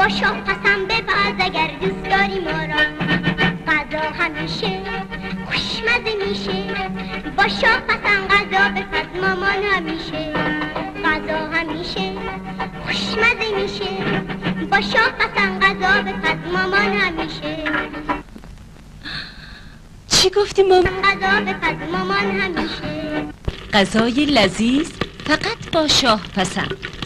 شاه پسند بپز اگر دوست داری ما را. غذا همیشه خوشمزه میشه، با شاه پسند غذا بپز مامان همیشه. غذا همیشه خوشمزه میشه، با شاه پسند غذا بپز مامان همیشه. چی گفتی مامان؟ غذا بپز مامان همیشه. غذای لذیذ فقط با شاه پسند.